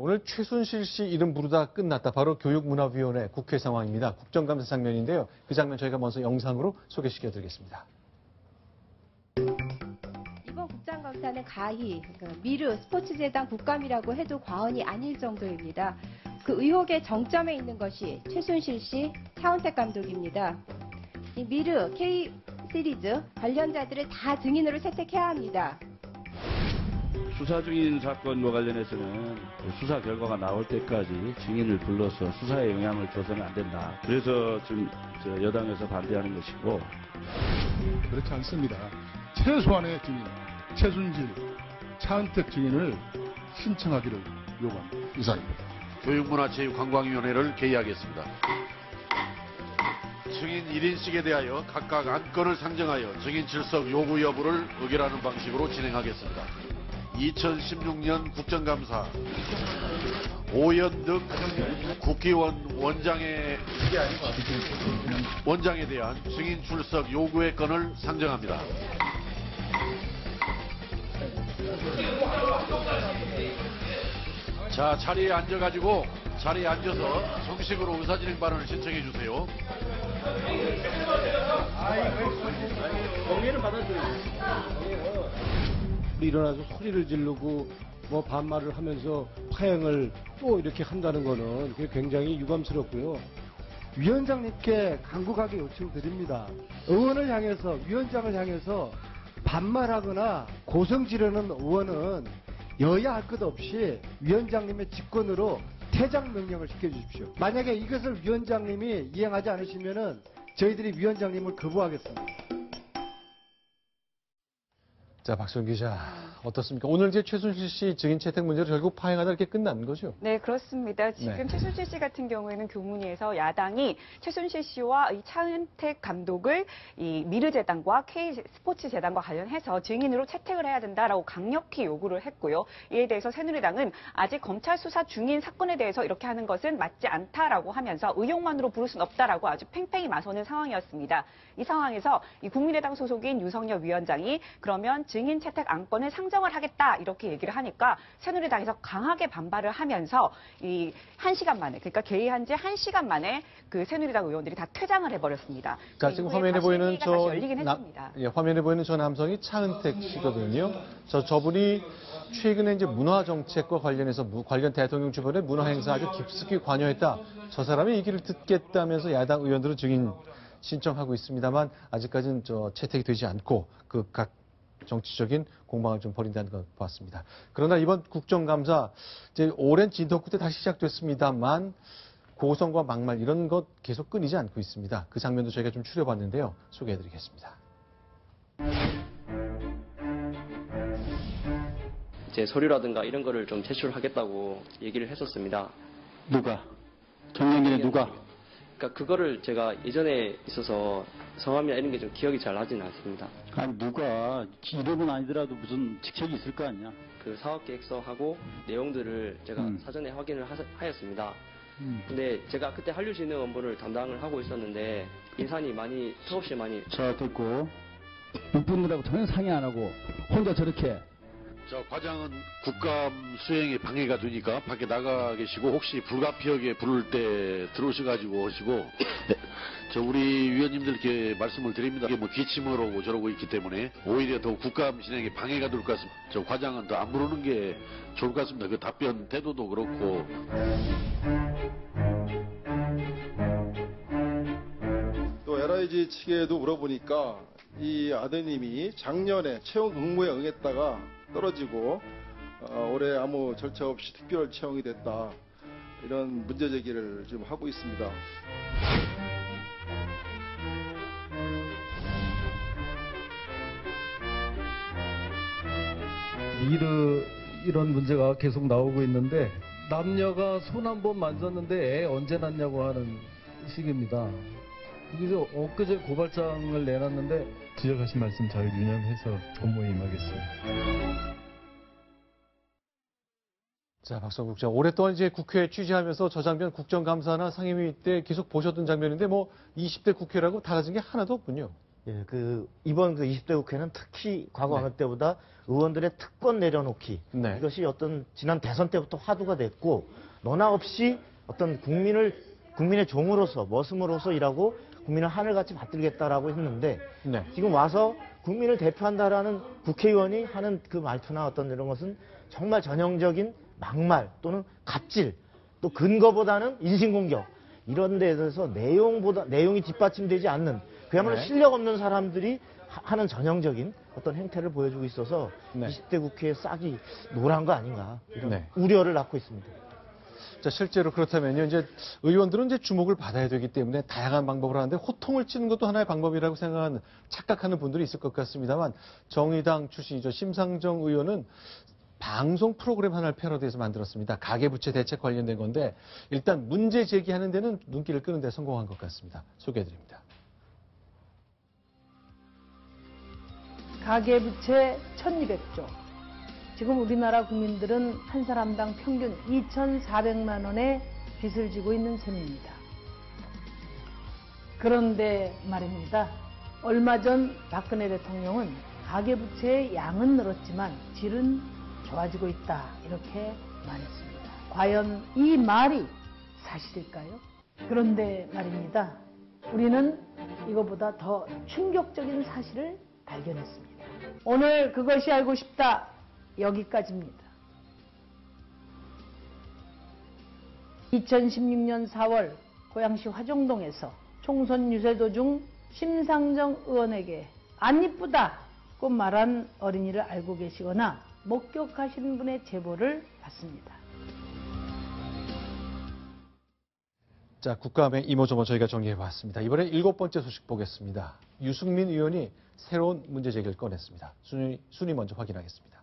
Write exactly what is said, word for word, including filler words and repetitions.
오늘 최순실 씨 이름 부르다 끝났다. 바로 교육문화위원회 국회 상황입니다. 국정감사 장면인데요. 그 장면 저희가 먼저 영상으로 소개시켜드리겠습니다. 이번 국정감사는 가히 미르 스포츠재단 국감이라고 해도 과언이 아닐 정도입니다. 그 의혹의 정점에 있는 것이 최순실 씨, 차은택 감독입니다. 이 미르 K 시리즈 관련자들을 다 증인으로 채택해야 합니다. 수사 중인 사건과 관련해서는 수사 결과가 나올 때까지 증인을 불러서 수사에 영향을 줘서는 안 된다. 그래서 지금 여당에서 반대하는 것이고. 그렇지 않습니다. 최소한의 증인, 최순실, 차은택 증인을 신청하기를 요구합니다. 이상입니다. 교육문화체육관광위원회를 개의하겠습니다. 증인 일 인씩에 대하여 각각 안건을 상정하여 증인 출석 요구 여부를 의결하는 방식으로 진행하겠습니다. 이천십육 년 국정감사 오연득 국회의원 원장의 원장에 대한 증인 출석 요구의 건을 상정합니다. 자, 자리에 앉아가지고 자리에 앉아서 정식으로 의사진행 발언을 신청해 주세요. 동의를 받아들여요. 일어나서 소리를 지르고 뭐 반말을 하면서 파행을 또 이렇게 한다는 거는 그게 굉장히 유감스럽고요. 위원장님께 간곡하게 요청드립니다. 의원을 향해서, 위원장을 향해서 반말하거나 고성 지르는 의원은 여야 할 것 없이 위원장님의 직권으로 퇴장 명령을 시켜주십시오. 만약에 이것을 위원장님이 이행하지 않으시면은 저희들이 위원장님을 거부하겠습니다. 자, 박수영 기자, 어떻습니까? 오늘 이제 최순실 씨 증인 채택 문제로 결국 파행하다 이렇게 끝난 거죠? 네, 그렇습니다. 지금 네. 최순실 씨 같은 경우에는 교문위에서 야당이 최순실 씨와 이 차은택 감독을 이 미르재단과 K스포츠재단과 관련해서 증인으로 채택을 해야 된다라고 강력히 요구를 했고요. 이에 대해서 새누리당은 아직 검찰 수사 중인 사건에 대해서 이렇게 하는 것은 맞지 않다라고 하면서 의혹만으로 부를 수는 없다라고 아주 팽팽히 나서는 상황이었습니다. 이 상황에서 이 국민의당 소속인 유석열 위원장이 그러면 증인 채택 안건을 상정을 하겠다 이렇게 얘기를 하니까 새누리당에서 강하게 반발을 하면서 이 한 시간 만에 그러니까 개의한 지 한 시간 만에 그 새누리당 의원들이 다 퇴장을 해버렸습니다. 자, 지금 화면에 보이는 저 열리긴 나, 했습니다. 예, 화면에 보이는 저 남성이 차은택 씨거든요. 저 저분이 최근에 이제 문화 정책과 관련해서 무, 관련 대통령 주변의 문화 행사 아주 깊숙이 관여했다. 저 사람의 얘기를 듣겠다면서 야당 의원들은 증인 신청하고 있습니다만 아직까지는 저 채택이 되지 않고 그 각 정치적인 공방을 좀 벌인다는 걸 봤습니다. 그러나 이번 국정감사 이제 오랜 진도 끝에 다시 시작됐습니다만 고성과 막말 이런 것 계속 끊이지 않고 있습니다. 그 장면도 저희가 좀 추려봤는데요. 소개해드리겠습니다. 제 서류라든가 이런 거를 좀 제출하겠다고 얘기를 했었습니다. 누가? 경영진의 누가? 그러니까 그거를 제가 예전에 있어서 성함이나 이런 게 좀 기억이 잘 나지는 않습니다. 아니 누가 이름은 아니더라도 무슨 직책이 있을 거 아니야? 그 사업계획서하고 내용들을 제가 음. 사전에 확인을 하, 하였습니다. 음. 근데 제가 그때 한류진흥 업무를 담당을 하고 있었는데 인산이 많이 수없이 많이 자 됐고 육분들하고 전혀 상의 안 하고 혼자 저렇게 자, 과장은 국감 수행에 방해가 되니까 밖에 나가 계시고 혹시 불가피하게 부를 때 들어오셔가지고 하시고 저 우리 위원님들께 말씀을 드립니다. 이게 뭐 기침을 하고 저러고 있기 때문에 오히려 더 국감 진행에 방해가 될 것 같습니다. 저 과장은 더 안 부르는 게 좋을 것 같습니다. 그 답변 태도도 그렇고. 또 엘아이지 측에도 물어보니까 이 아드님이 작년에 채용 응모에 응했다가 떨어지고 어, 올해 아무 절차 없이 특별 채용이 됐다. 이런 문제 제기를 지금 하고 있습니다. 미르 이런 문제가 계속 나오고 있는데 남녀가 손 한 번 만졌는데 애 언제 낳냐고 하는 식입니다. 그래서 엊그제 고발장을 내놨는데 지적하신 말씀 잘 유념해서 업무에 임하겠습니다. 자, 박성국 자, 오랫동안 이제 국회에 취재하면서 저 장면 국정감사나 상임위 때 계속 보셨던 장면인데 뭐 이십 대 국회라고 달라진 게 하나도 없군요. 예, 그 이번 그 이십 대 국회는 특히 과거 네. 어느 때보다 의원들의 특권 내려놓기 네. 이것이 어떤 지난 대선 때부터 화두가 됐고 너나 없이 어떤 국민을 국민의 종으로서 머슴으로서 일하고 국민을 하늘같이 받들겠다라고 했는데 네. 지금 와서 국민을 대표한다라는 국회의원이 하는 그 말투나 어떤 이런 것은 정말 전형적인 막말 또는 갑질 또 근거보다는 인신공격 이런 데에 대해서 내용보다 내용이 뒷받침되지 않는 그야말로 네. 실력 없는 사람들이 하- 하는 전형적인 어떤 행태를 보여주고 있어서 네. 이십 대 국회의 싹이 노란 거 아닌가 이런 네. 우려를 낳고 있습니다. 자, 실제로 그렇다면요, 이제 의원들은 이제 주목을 받아야 되기 때문에 다양한 방법을 하는데 호통을 치는 것도 하나의 방법이라고 생각하는, 착각하는 분들이 있을 것 같습니다만 정의당 출신이죠. 심상정 의원은 방송 프로그램 하나를 패러디해서 만들었습니다. 가계부채 대책 관련된 건데 일단 문제 제기하는 데는 눈길을 끄는 데 성공한 것 같습니다. 소개해드립니다. 가계부채 천이백 조. 지금 우리나라 국민들은 한 사람당 평균 이천사백만 원의 빚을 지고 있는 셈입니다. 그런데 말입니다. 얼마 전 박근혜 대통령은 가계부채의 양은 늘었지만 질은 좋아지고 있다 이렇게 말했습니다. 과연 이 말이 사실일까요? 그런데 말입니다. 우리는 이거보다 더 충격적인 사실을 발견했습니다. 오늘 그것이 알고 싶다. 여기까지입니다. 이천십육 년 사월 고양시 화정동에서 총선 유세 도중 심상정 의원에게 안 이쁘다고 말한 어린이를 알고 계시거나 목격하신 분의 제보를 받습니다. 자, 국감의 이모저모 저희가 정리해봤습니다. 이번에 일곱 번째 소식 보겠습니다. 유승민 의원이 새로운 문제 제기를 꺼냈습니다. 순위, 순위 먼저 확인하겠습니다.